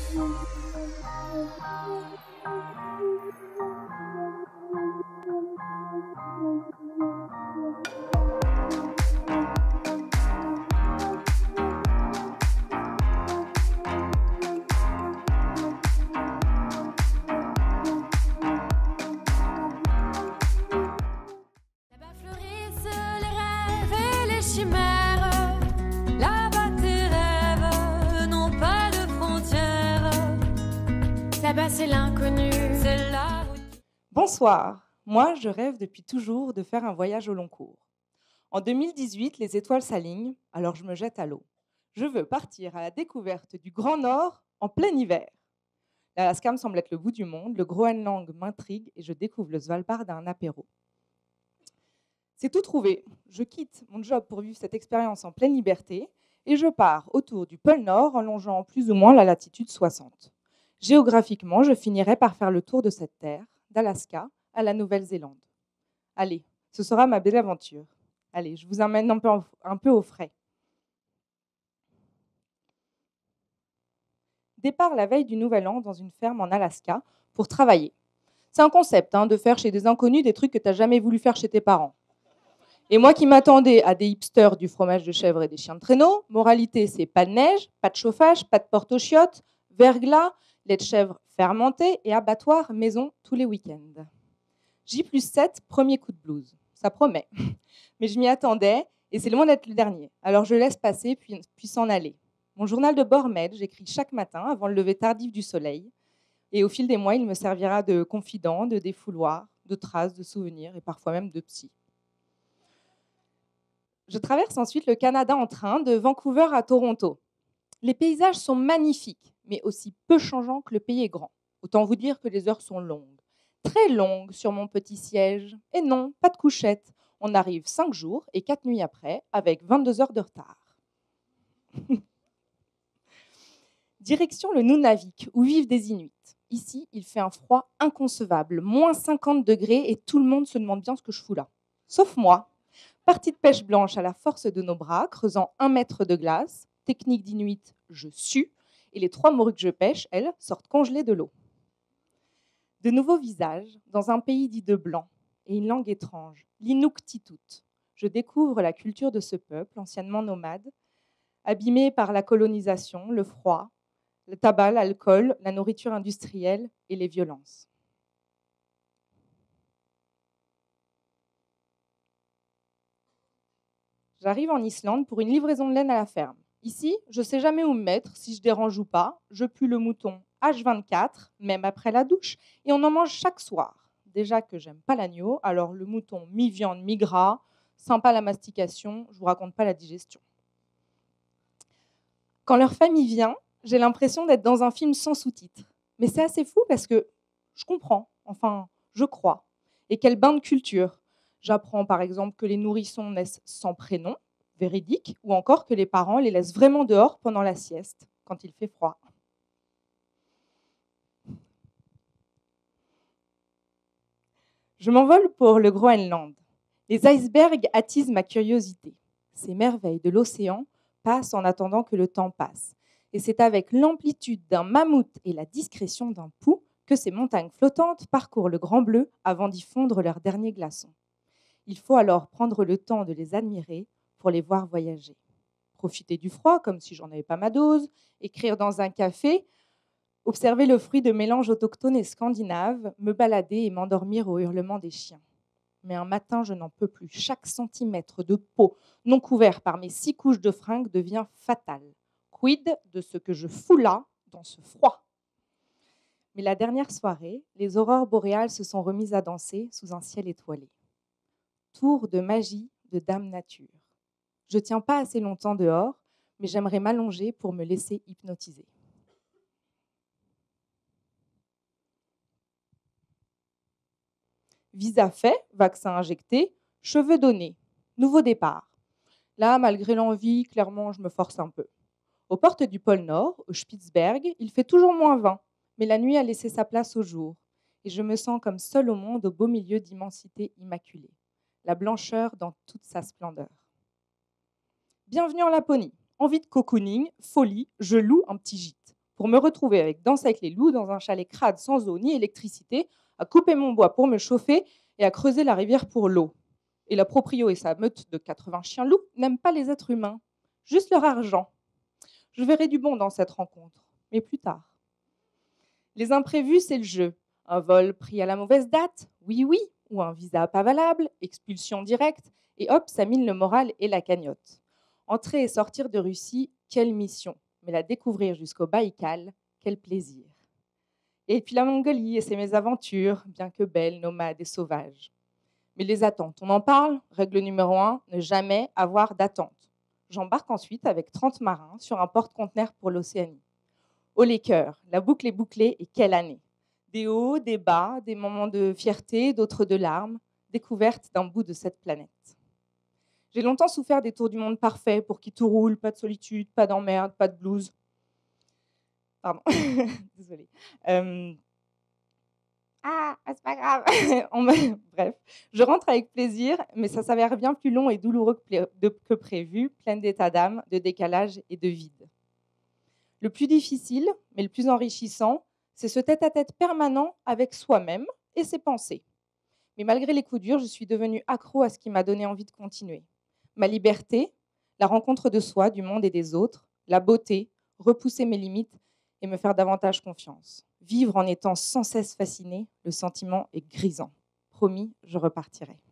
Là-bas fleurissent les rêves et les chimères. Là-bas tes rêves n'ont pas de frontières. Là-bas c'est l'inconnu, c'est la route. Bonsoir, moi je rêve depuis toujours de faire un voyage au long cours. En 2018, les étoiles s'alignent, alors je me jette à l'eau. Je veux partir à la découverte du Grand Nord en plein hiver. L'Alaska me semble être le bout du monde, le Groenland m'intrigue et je découvre le Svalbard d'un apéro. C'est tout trouvé. Je quitte mon job pour vivre cette expérience en pleine liberté et je pars autour du pôle Nord en longeant plus ou moins la latitude 60. Géographiquement, je finirai par faire le tour de cette terre, d'Alaska à la Nouvelle-Zélande. Allez, ce sera ma belle aventure. Allez, je vous emmène un peu au frais. Départ la veille du Nouvel An dans une ferme en Alaska pour travailler. C'est un concept de faire chez des inconnus des trucs que tu n'as jamais voulu faire chez tes parents. Et moi qui m'attendais à des hipsters, du fromage de chèvre et des chiens de traîneau, moralité, c'est pas de neige, pas de chauffage, pas de porte aux chiottes, verglas, lait de chèvre fermenté et abattoir maison tous les week-ends. J+7, premier coup de blues. Ça promet. Mais je m'y attendais et c'est loin d'être le dernier. Alors je laisse passer puis s'en aller. Mon journal de bord m'aide, j'écris chaque matin avant le lever tardif du soleil. Et au fil des mois, il me servira de confident, de défouloir, de traces, de souvenirs et parfois même de psy. Je traverse ensuite le Canada en train de Vancouver à Toronto. Les paysages sont magnifiques, mais aussi peu changeants que le pays est grand. Autant vous dire que les heures sont longues. Très longues sur mon petit siège. Et non, pas de couchette. On arrive 5 jours et 4 nuits après, avec 22 heures de retard. Direction le Nunavik, où vivent des Inuits. Ici, il fait un froid inconcevable, moins 50 degrés, et tout le monde se demande bien ce que je fous là. Sauf moi. Partie de pêche blanche à la force de nos bras, creusant 1 mètre de glace. Technique d'Inuit, je sue. Et les 3 morues que je pêche, elles, sortent congelées de l'eau. De nouveaux visages, dans un pays dit de blanc, et une langue étrange, l'Inuktitut. Je découvre la culture de ce peuple, anciennement nomade, abîmé par la colonisation, le froid, le tabac, l'alcool, la nourriture industrielle et les violences. J'arrive en Islande pour une livraison de laine à la ferme. Ici, je ne sais jamais où me mettre, si je dérange ou pas. Je pue le mouton H24, même après la douche, et on en mange chaque soir. Déjà que j'aime pas l'agneau, alors le mouton mi-viande, mi-gras, sympa la mastication, je vous raconte pas la digestion. Quand leur famille vient, j'ai l'impression d'être dans un film sans sous-titres. Mais c'est assez fou parce que je comprends, enfin, je crois. Et quel bain de culture. J'apprends par exemple que les nourrissons naissent sans prénom, véridique, ou encore que les parents les laissent vraiment dehors pendant la sieste, quand il fait froid. Je m'envole pour le Groenland. Les icebergs attisent ma curiosité. Ces merveilles de l'océan passent en attendant que le temps passe. Et c'est avec l'amplitude d'un mammouth et la discrétion d'un pou que ces montagnes flottantes parcourent le Grand Bleu avant d'y fondre leurs derniers glaçons. Il faut alors prendre le temps de les admirer pour les voir voyager. Profiter du froid comme si j'en avais pas ma dose, écrire dans un café, observer le fruit de mélange autochtone et scandinave, me balader et m'endormir au hurlement des chiens. Mais un matin, je n'en peux plus. Chaque centimètre de peau non couvert par mes 6 couches de fringues devient fatal. Quid de ce que je fous là, dans ce froid? Mais la dernière soirée, les aurores boréales se sont remises à danser sous un ciel étoilé. Tour de magie de Dame Nature. Je ne tiens pas assez longtemps dehors, mais j'aimerais m'allonger pour me laisser hypnotiser. Visa fait, vaccin injecté, cheveux donnés, nouveau départ. Là, malgré l'envie, clairement, je me force un peu. Aux portes du pôle Nord, au Spitzberg, il fait toujours moins 20, mais la nuit a laissé sa place au jour. Et je me sens comme seule au monde au beau milieu d'immensité immaculée. La blancheur dans toute sa splendeur. Bienvenue en Laponie. Envie de cocooning, folie, je loue un petit gîte. pour me retrouver avec Danse avec les loups dans un chalet crade sans eau ni électricité, à couper mon bois pour me chauffer et à creuser la rivière pour l'eau. Et la proprio et sa meute de 80 chiens-loups n'aiment pas les êtres humains, juste leur argent. Je verrai du bon dans cette rencontre, mais plus tard. Les imprévus, c'est le jeu. Un vol pris à la mauvaise date, oui, ou un visa pas valable, expulsion directe, et hop, ça mine le moral et la cagnotte. Entrer et sortir de Russie, quelle mission, mais la découvrir jusqu'au Baïkal, quel plaisir. Et puis la Mongolie et ses mésaventures, bien que belles, nomades et sauvages. Mais les attentes, on en parle. Règle numéro 1, ne jamais avoir d'attente. J'embarque ensuite avec 30 marins sur un porte-conteneurs pour l'Océanie. Haut les cœurs, la boucle est bouclée et quelle année! Des hauts, des bas, des moments de fierté, d'autres de larmes, découverte d'un bout de cette planète. J'ai longtemps souffert des tours du monde parfaits pour qui tout roule, pas de solitude, pas d'emmerde, pas de blues. Pardon, désolée. C'est pas grave. Bref, je rentre avec plaisir, mais ça s'avère bien plus long et douloureux que prévu, plein d'état d'âme, de décalage et de vide. Le plus difficile, mais le plus enrichissant, c'est ce tête-à-tête permanent avec soi-même et ses pensées. Mais malgré les coups durs, je suis devenue accro à ce qui m'a donné envie de continuer. Ma liberté, la rencontre de soi, du monde et des autres, la beauté, repousser mes limites et me faire davantage confiance. Vivre en étant sans cesse fasciné, le sentiment est grisant. Promis, je repartirai.